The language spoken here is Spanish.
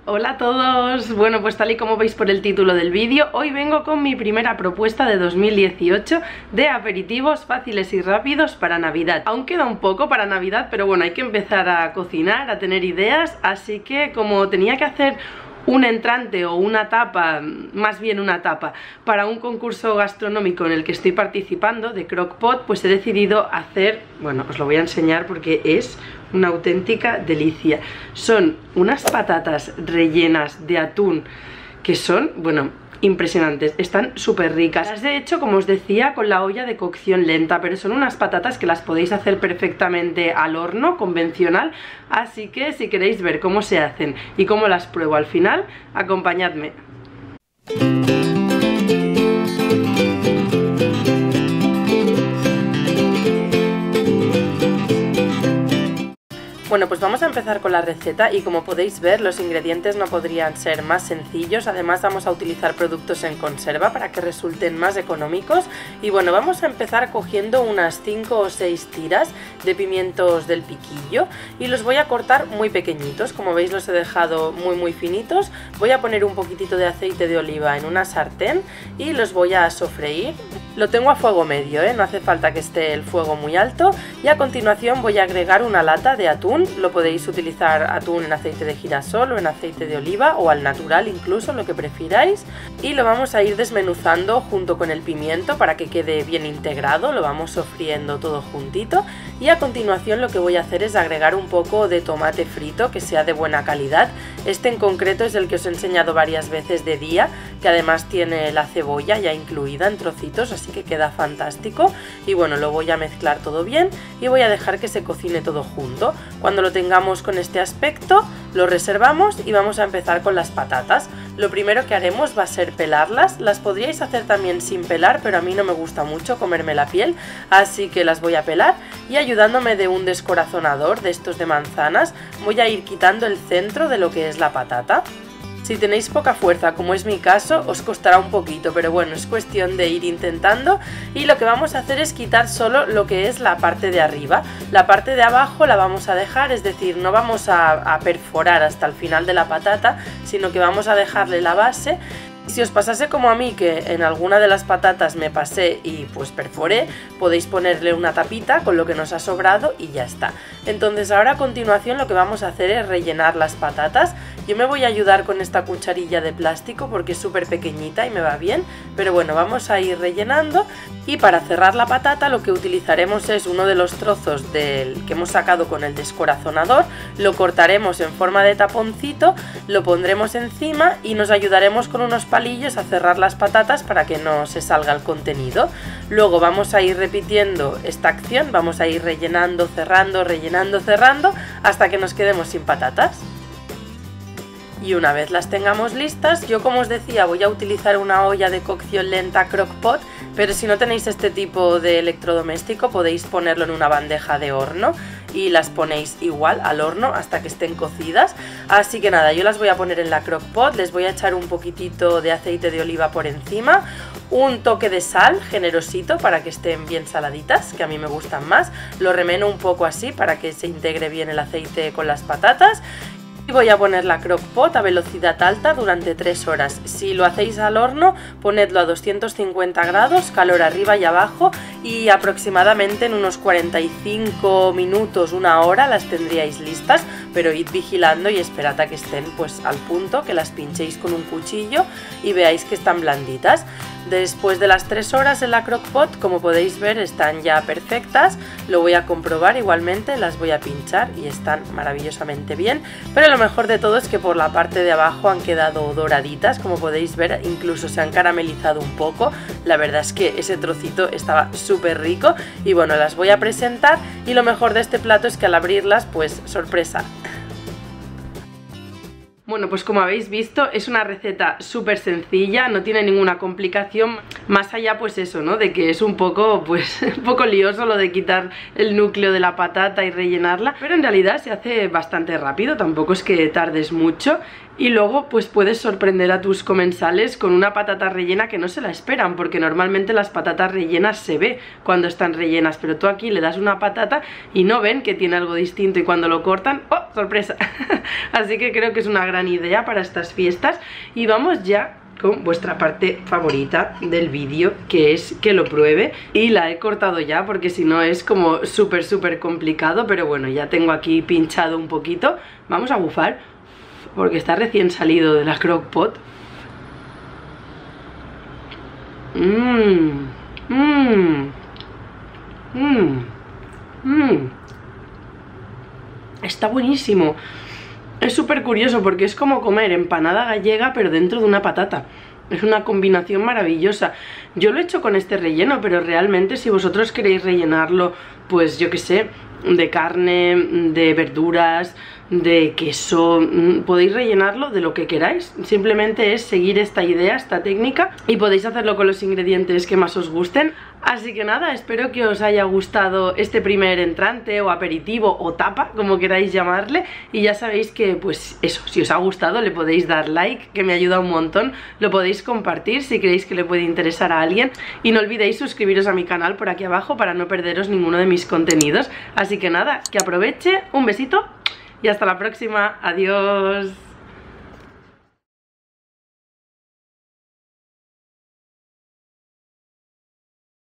Hola a todos, bueno pues tal y como veis por el título del vídeo, hoy vengo con mi primera propuesta de 2018 de aperitivos fáciles y rápidos para Navidad. Aún queda un poco para Navidad, pero bueno, hay que empezar a cocinar, a tener ideas, así que como tenía que hacer un entrante o una tapa, más bien una tapa, para un concurso gastronómico en el que estoy participando de Crock-Pot, pues he decidido hacer, bueno, os lo voy a enseñar porque es una auténtica delicia. Son unas patatas rellenas de atún que son, bueno, impresionantes, están súper ricas. Las he hecho, como os decía, con la olla de cocción lenta, pero son unas patatas que las podéis hacer perfectamente al horno convencional, así que si queréis ver cómo se hacen y cómo las pruebo al final, acompañadme. Bueno, pues vamos a empezar con la receta y como podéis ver los ingredientes no podrían ser más sencillos. Además vamos a utilizar productos en conserva para que resulten más económicos. Y bueno, vamos a empezar cogiendo unas 5 o 6 tiras de pimientos del piquillo y los voy a cortar muy pequeñitos. Como veis los he dejado muy finitos. Voy a poner un poquitito de aceite de oliva en una sartén y los voy a sofreír. Lo tengo a fuego medio, no hace falta que esté el fuego muy alto. Y a continuación voy a agregar una lata de atún. Lo podéis utilizar atún en aceite de girasol o en aceite de oliva o al natural incluso, lo que prefiráis. Y lo vamos a ir desmenuzando junto con el pimiento para que quede bien integrado. Lo vamos sofriendo todo juntito. Y a continuación lo que voy a hacer es agregar un poco de tomate frito que sea de buena calidad. Este en concreto es el que os he enseñado varias veces de día, que además tiene la cebolla ya incluida en trocitos, así que queda fantástico. Y bueno, lo voy a mezclar todo bien y voy a dejar que se cocine todo junto. Cuando lo tengamos con este aspecto, lo reservamos y vamos a empezar con las patatas. Lo primero que haremos va a ser pelarlas. Las podríais hacer también sin pelar, pero a mí no me gusta mucho comerme la piel, así que las voy a pelar y ayudándome de un descorazonador de estos de manzanas, voy a ir quitando el centro de lo que es la patata. Si tenéis poca fuerza, como es mi caso, os costará un poquito, pero bueno, es cuestión de ir intentando. Y lo que vamos a hacer es quitar solo lo que es la parte de arriba. La parte de abajo la vamos a dejar, es decir, no vamos a perforar hasta el final de la patata, sino que vamos a dejarle la base. Si os pasase como a mí, que en alguna de las patatas me pasé y pues perforé, podéis ponerle una tapita con lo que nos ha sobrado y ya está. Entonces ahora a continuación lo que vamos a hacer es rellenar las patatas. Yo me voy a ayudar con esta cucharilla de plástico porque es súper pequeñita y me va bien, pero bueno, vamos a ir rellenando. Y para cerrar la patata lo que utilizaremos es uno de los trozos que hemos sacado con el descorazonador, lo cortaremos en forma de taponcito, lo pondremos encima y nos ayudaremos con unos palillos a cerrar las patatas para que no se salga el contenido. Luego vamos a ir repitiendo esta acción, vamos a ir rellenando, cerrando, hasta que nos quedemos sin patatas. Y una vez las tengamos listas, yo como os decía voy a utilizar una olla de cocción lenta Crock-Pot, pero si no tenéis este tipo de electrodoméstico podéis ponerlo en una bandeja de horno y las ponéis igual al horno hasta que estén cocidas. Así que nada, yo las voy a poner en la Crock-Pot, les voy a echar un poquitito de aceite de oliva por encima, un toque de sal generosito para que estén bien saladitas, que a mí me gustan más, lo remeno un poco así para que se integre bien el aceite con las patatas. Y voy a poner la Crock-Pot a velocidad alta durante 3 horas. Si lo hacéis al horno, ponedlo a 250 grados, calor arriba y abajo, y aproximadamente en unos 45 minutos, una hora las tendríais listas, pero id vigilando y esperad a que estén pues al punto, que las pinchéis con un cuchillo y veáis que están blanditas. Después de las 3 horas en la Crock-Pot, como podéis ver, están ya perfectas. Lo voy a comprobar igualmente, las voy a pinchar y están maravillosamente bien. Pero lo mejor de todo es que por la parte de abajo han quedado doraditas, como podéis ver, incluso se han caramelizado un poco. La verdad es que ese trocito estaba súper rico y bueno, las voy a presentar y lo mejor de este plato es que al abrirlas, pues sorpresa. Bueno, pues como habéis visto es una receta súper sencilla, no tiene ninguna complicación, más allá pues eso, ¿no? De que es un poco, pues, un poco lioso lo de quitar el núcleo de la patata y rellenarla, pero en realidad se hace bastante rápido, tampoco es que tardes mucho Y luego pues puedes sorprender a tus comensales con una patata rellena que no se la esperan, porque normalmente las patatas rellenas se ve cuando están rellenas, pero tú aquí le das una patata y no ven que tiene algo distinto, y cuando lo cortan, ¡oh, sorpresa! Así que creo que es una gran idea para estas fiestas. Y vamos ya con vuestra parte favorita del vídeo, que es que lo pruebe. Y la he cortado ya porque si no es como súper complicado, pero bueno, ya tengo aquí pinchado un poquito. Vamos a bufar porque está recién salido de la Crock-Pot. Está buenísimo. Es súper curioso porque es como comer empanada gallega pero dentro de una patata. Es una combinación maravillosa. Yo lo he hecho con este relleno, pero realmente si vosotros queréis rellenarlo, pues yo que sé, de carne, de verduras, de queso, podéis rellenarlo de lo que queráis. Simplemente es seguir esta idea, esta técnica, y podéis hacerlo con los ingredientes que más os gusten. Así que nada, espero que os haya gustado este primer entrante o aperitivo o tapa, como queráis llamarle. Y ya sabéis que pues eso, si os ha gustado le podéis dar like, que me ayuda un montón. Lo podéis compartir si creéis que le puede interesar a alguien. Y no olvidéis suscribiros a mi canal por aquí abajo para no perderos ninguno de mis contenidos. Así que nada, que aproveche, un besito y hasta la próxima. Adiós.